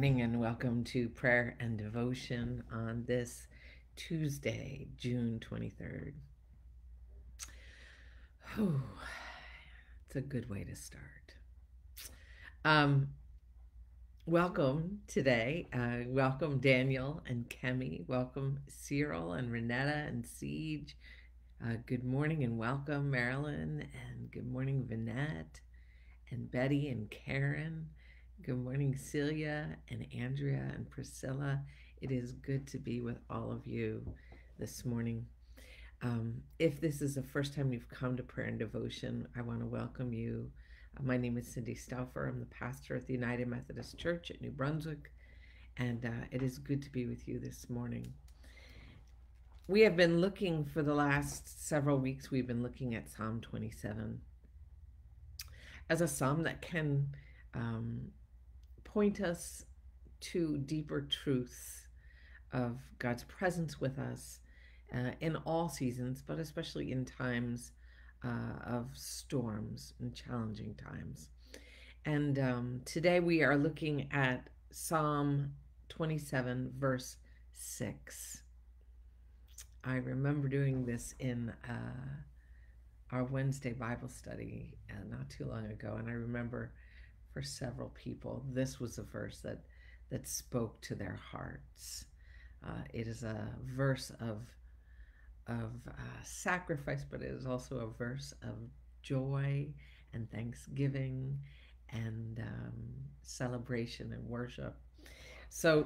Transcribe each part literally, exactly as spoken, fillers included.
morning and welcome to prayer and devotion on this Tuesday, June twenty-third. Whew, it's a good way to start. Um, welcome today. Uh, welcome Daniel and Kemi. Welcome Cyril and Renetta and Siege. Uh, good morning and welcome Marilyn, and good morning Vinette and Betty and Karen. Good morning, Celia and Andrea and Priscilla. It is good to be with all of you this morning. Um, if this is the first time you've come to prayer and devotion, I want to welcome you. Uh, my name is Cindy Stauffer. I'm the pastor at the United Methodist Church at New Brunswick, and uh, it is good to be with you this morning. We have been looking for the last several weeks, we've been looking at Psalm twenty-seven as a psalm that can um, point us to deeper truths of God's presence with us uh, in all seasons, but especially in times uh, of storms and challenging times. And um, today we are looking at Psalm twenty-seven, verse six. I remember doing this in uh, our Wednesday Bible study uh, not too long ago, and I remember for several people, this was a verse that, that spoke to their hearts. Uh, it is a verse of, of uh, sacrifice, but it is also a verse of joy and thanksgiving and um, celebration and worship. So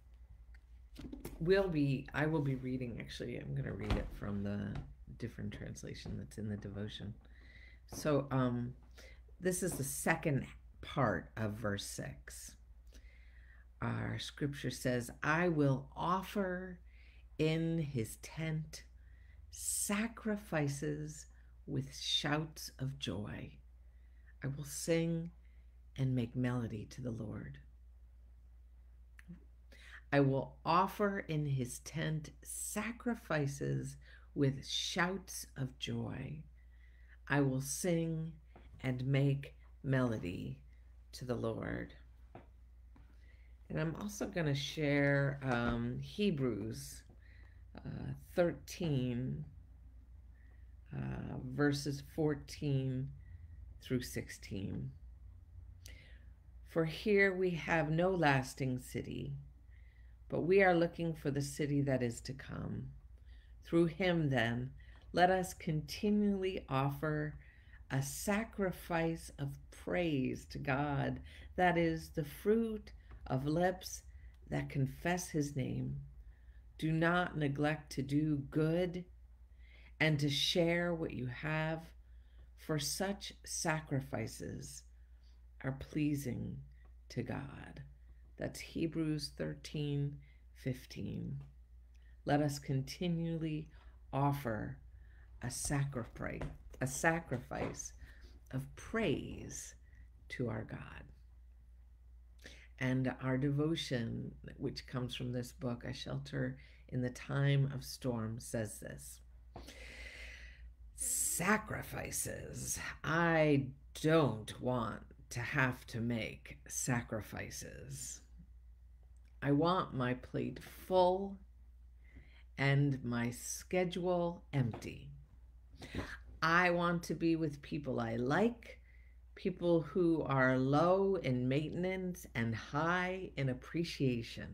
we'll be, I will be reading, actually, I'm going to read it from the different translation that's in the devotion. So um, this is the second part of verse six. Our scripture says, I will offer in his tent sacrifices with shouts of joy. I will sing and make melody to the Lord. I will offer in his tent sacrifices with shouts of joy. I will sing and make melody to the Lord. And I'm also going to share um, Hebrews uh, thirteen, uh, verses fourteen through sixteen. For here we have no lasting city, but we are looking for the city that is to come. Through him, then, let us continually offer a sacrifice of praise to God, that is the fruit of lips that confess his name. Do not neglect to do good and to share what you have, for such sacrifices are pleasing to God. That's Hebrews thirteen fifteen. Let us continually offer a sacrifice, a sacrifice of praise to our God. And our devotion, which comes from this book, A Shelter in the Time of Storm, says this. Sacrifices. I don't want to have to make sacrifices. I want my plate full and my schedule empty. I want to be with people I like, people who are low in maintenance and high in appreciation.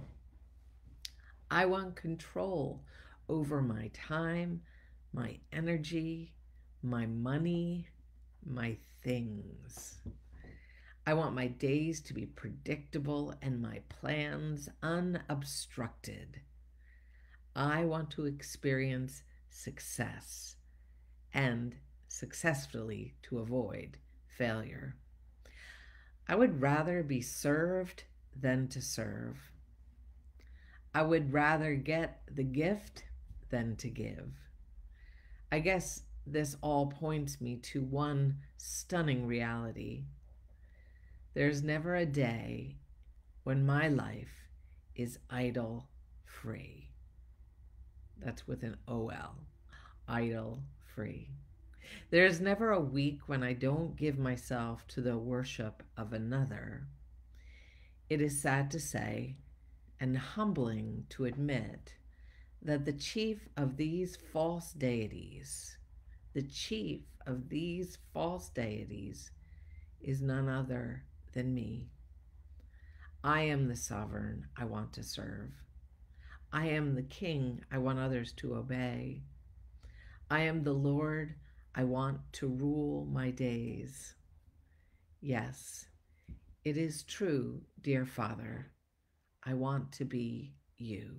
I want control over my time, my energy, my money, my things. I want my days to be predictable and my plans unobstructed. I want to experience success and successfully to avoid failure. I would rather be served than to serve. I would rather get the gift than to give. I guess this all points me to one stunning reality. There's never a day when my life is idle free. That's with an O L, idle free. There's never a week when I don't give myself to the worship of another. It is sad to say and humbling to admit that the chief of these false deities, the chief of these false deities is none other than me. I am the sovereign I want to serve. I am the king I want others to obey. I am the Lord I want to rule my days. Yes, it is true, dear Father, I want to be you.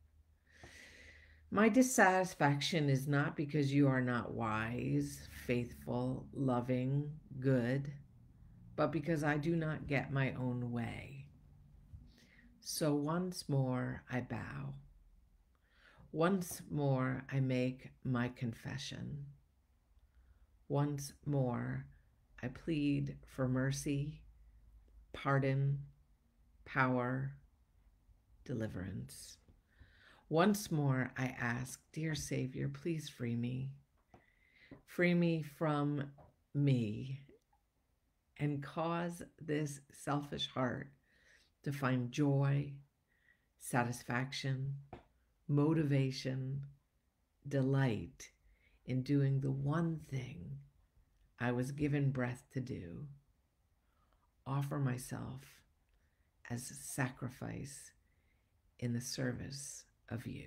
My dissatisfaction is not because you are not wise, faithful, loving, good, but because I do not get my own way. So once more I bow. Once more I make my confession. Once more I plead for mercy, pardon, power, deliverance. Once more I ask, dear Savior, please free me. Free me from me and cause this selfish heart to find joy, satisfaction, motivation, delight in doing the one thing I was given breath to do. Offer myself as a sacrifice in the service of you.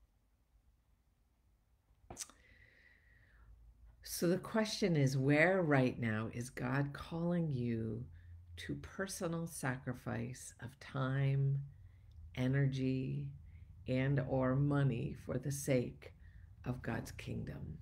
So the question is, where right now is God calling you to personal sacrifice of time, energy, and or money for the sake of God's kingdom?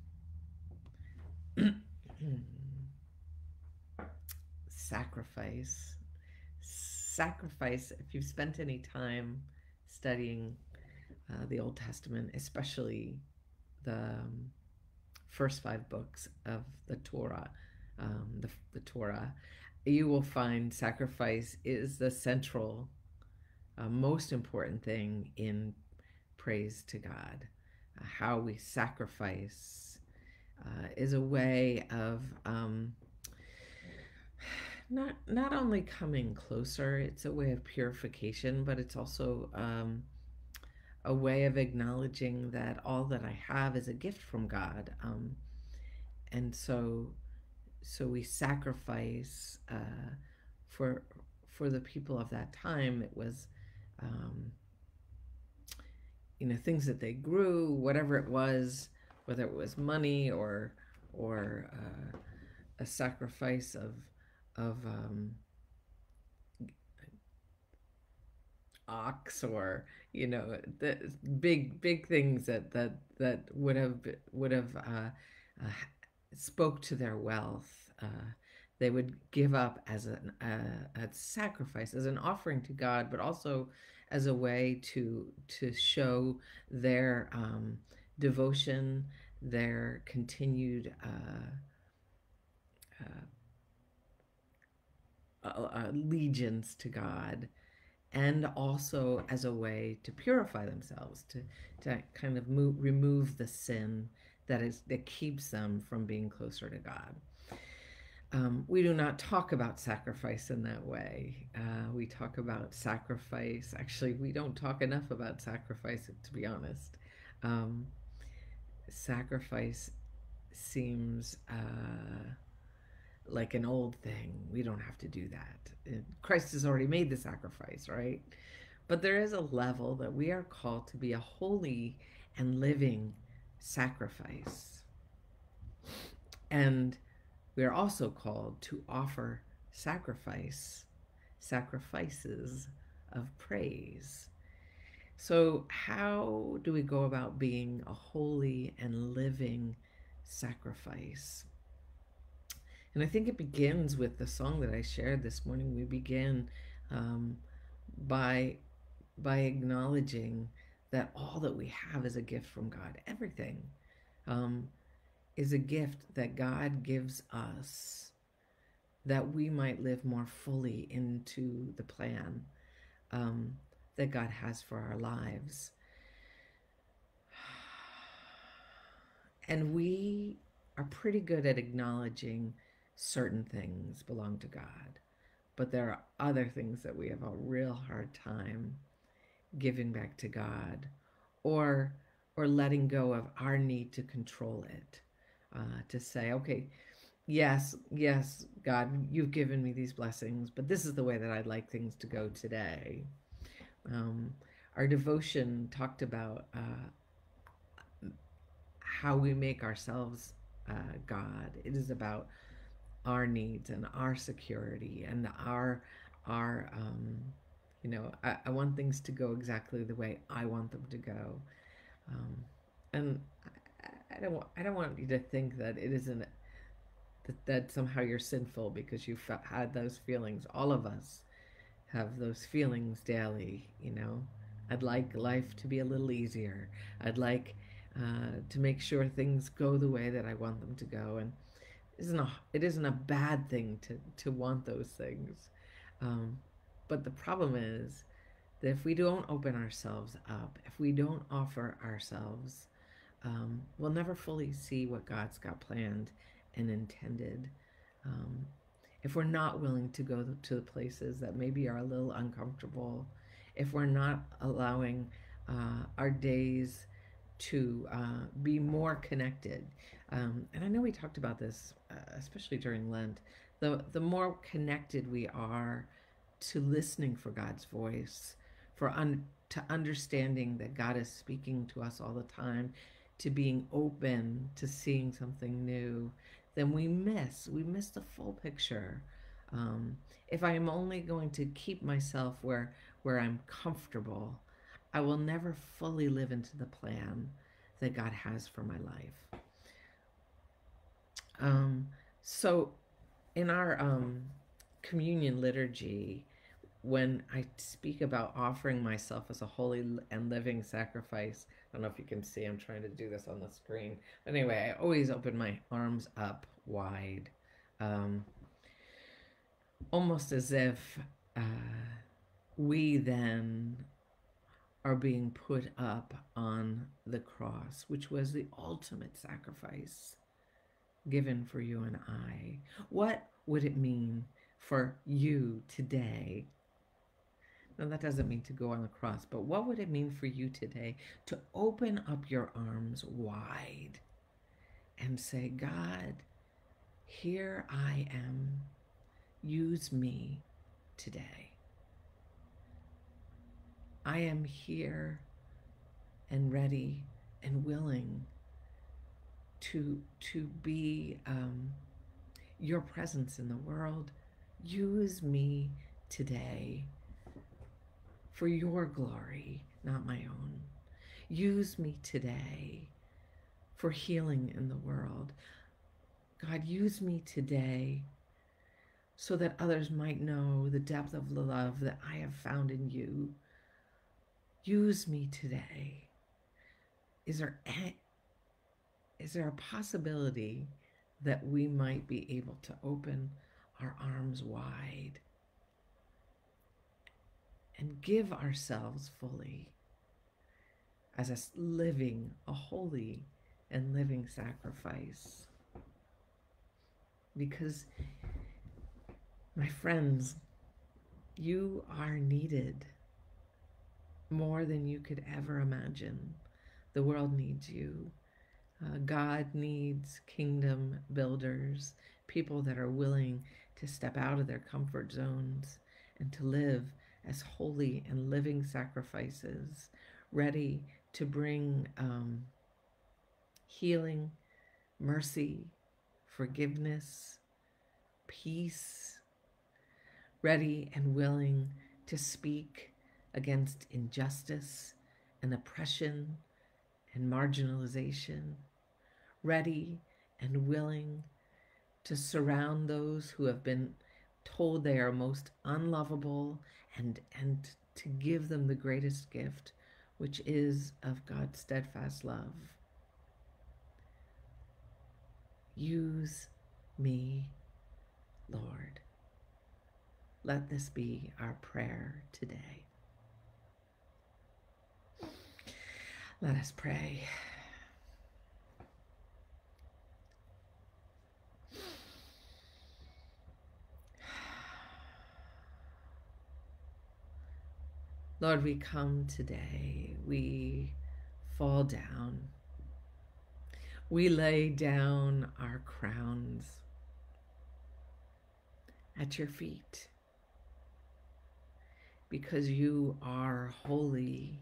Sacrifice. Sacrifice, if you've spent any time studying uh, the Old Testament, especially the um, first five books of the Torah, um, the, the Torah, you will find sacrifice is the central, uh, most important thing in praise to God. Uh, how we sacrifice uh, is a way of um, not not only coming closer. It's a way of purification, but it's also um, a way of acknowledging that all that I have is a gift from God. Um, and so so we sacrifice uh, for for the people of that time. It was um, you know, things that they grew, whatever it was, whether it was money or or uh, a sacrifice of of um, ox, or you know, the big big things that that that would have would have uh, uh, spoke to their wealth. Uh, they would give up as an, uh, a sacrifice, as an offering to God, but also as a way to to show their um, devotion, their continued uh, uh, allegiance to God, and also as a way to purify themselves, to to kind of move, remove the sin that is that keeps them from being closer to God. Um, we do not talk about sacrifice in that way. Uh, we talk about sacrifice. Actually, we don't talk enough about sacrifice, to be honest. Um, sacrifice seems uh, like an old thing. We don't have to do that. Christ has already made the sacrifice, right? But there is a level that we are called to be a holy and living sacrifice. And we are also called to offer sacrifice, sacrifices of praise. So how do we go about being a holy and living sacrifice? And I think it begins with the song that I shared this morning. We begin um, by by acknowledging that all that we have is a gift from God. Everything um, is a gift that God gives us, that we might live more fully into the plan um, that God has for our lives. And we are pretty good at acknowledging certain things belong to God. But there are other things that we have a real hard time giving back to God, or or letting go of our need to control it. Uh, to say, okay, yes, yes, God, you've given me these blessings, but this is the way that I'd like things to go today. Um, our devotion talked about uh, how we make ourselves uh, God. It is about our needs and our security and our our um, you know, I, I want things to go exactly the way I want them to go, um, and I, I don't want I don't want you to think that it isn't that, that somehow you're sinful because you have had those feelings. All of us have those feelings daily, you know. I'd like life to be a little easier. I'd like uh, to make sure things go the way that I want them to go, and it isn't a, it isn't a bad thing to, to want those things. Um, but the problem is that if we don't open ourselves up, if we don't offer ourselves, um, we'll never fully see what God's got planned and intended. Um, if we're not willing to go to the places that maybe are a little uncomfortable, if we're not allowing uh, our days to uh, be more connected. Um, and I know we talked about this, uh, especially during Lent. The, the more connected we are to listening for God's voice, for un- to understanding that God is speaking to us all the time, to being open to seeing something new, then we miss we miss the full picture. Um, if I am only going to keep myself where where I'm comfortable, I will never fully live into the plan that God has for my life. Um, so, in our um, communion liturgy, when I speak about offering myself as a holy and living sacrifice, I don't know if you can see, I'm trying to do this on the screen. But anyway, I always open my arms up wide, um, almost as if uh, we then are being put up on the cross, which was the ultimate sacrifice given for you and I. What would it mean for you today? Now, that doesn't mean to go on the cross, but what would it mean for you today to open up your arms wide and say, God, here I am. Use me today. I am here and ready and willing to, to be um, your presence in the world. Use me today for your glory, not my own. Use me today for healing in the world. God, use me today so that others might know the depth of the love that I have found in you. Use me today. Is there a, is there a possibility that we might be able to open our arms wide and give ourselves fully as a living, a holy and living sacrifice? Because, my friends, you are needed more than you could ever imagine. The world needs you. Uh, God needs kingdom builders, people that are willing to step out of their comfort zones and to live as holy and living sacrifices, ready to bring um, healing, mercy, forgiveness, peace, ready and willing to speak against injustice and oppression and marginalization, ready and willing to surround those who have been told they are most unlovable, and, and to give them the greatest gift, which is of God's steadfast love. Use me, Lord. Let this be our prayer today. Let us pray. Lord, we come today. We fall down. We lay down our crowns at your feet because you are holy.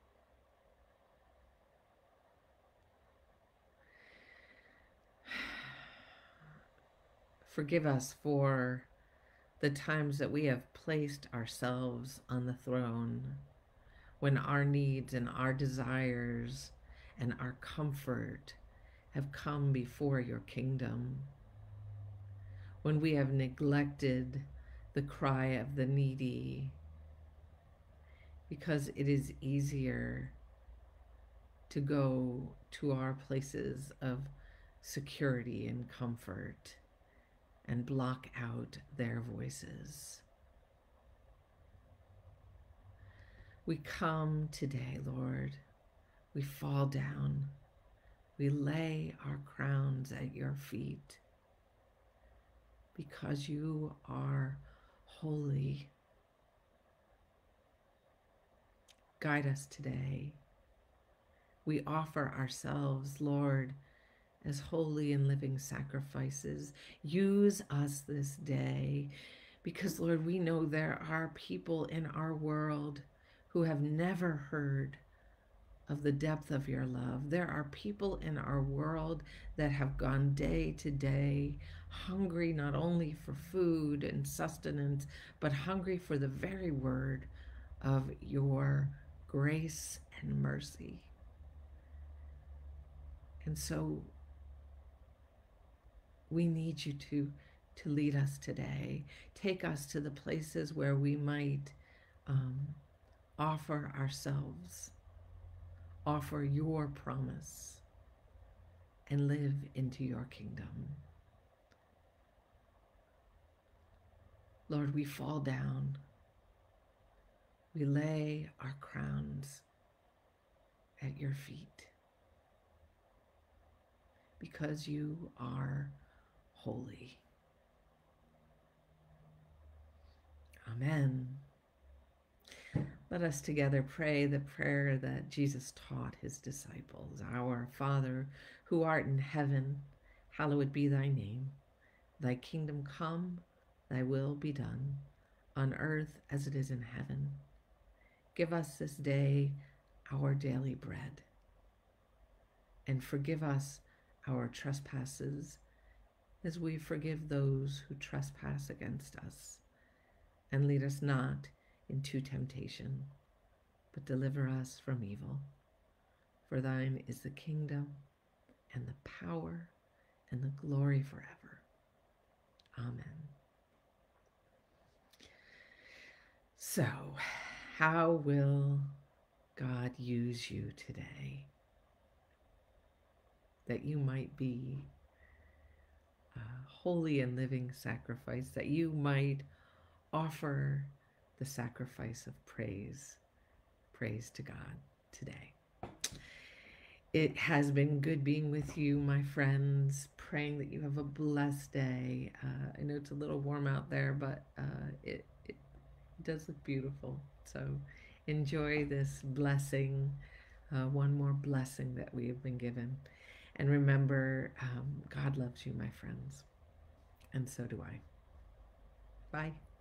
Forgive us for the times that we have placed ourselves on the throne when our needs and our desires and our comfort have come before your kingdom, when we have neglected the cry of the needy, because it is easier to go to our places of security and comfort and block out their voices. We come today, Lord. We fall down. We lay our crowns at your feet because you are holy. Guide us today. We offer ourselves, Lord, as holy and living sacrifices. Use us this day because, Lord, we know there are people in our world who have never heard of the depth of your love. There are people in our world that have gone day to day hungry not only for food and sustenance, but hungry for the very word of your grace and mercy. And so we need you to, to lead us today. Take us to the places where we might um, offer ourselves, offer your promise, and live into your kingdom. Lord, we fall down. We lay our crowns at your feet because you are holy. Amen. Let us together pray the prayer that Jesus taught his disciples. Our Father, who art in heaven, hallowed be thy name. Thy kingdom come, thy will be done, on earth as it is in heaven. Give us this day our daily bread, and forgive us our trespasses as we forgive those who trespass against us. And lead us not into temptation, but deliver us from evil. For thine is the kingdom and the power and the glory forever. Amen. So, how will God use you today that you might be a holy and living sacrifice, that you might offer the sacrifice of praise, praise to God today? It has been good being with you, my friends, praying that you have a blessed day. Uh, I know it's a little warm out there, but uh, it, it does look beautiful. So enjoy this blessing, uh, one more blessing that we have been given. And remember, um, God loves you, my friends, and so do I. Bye.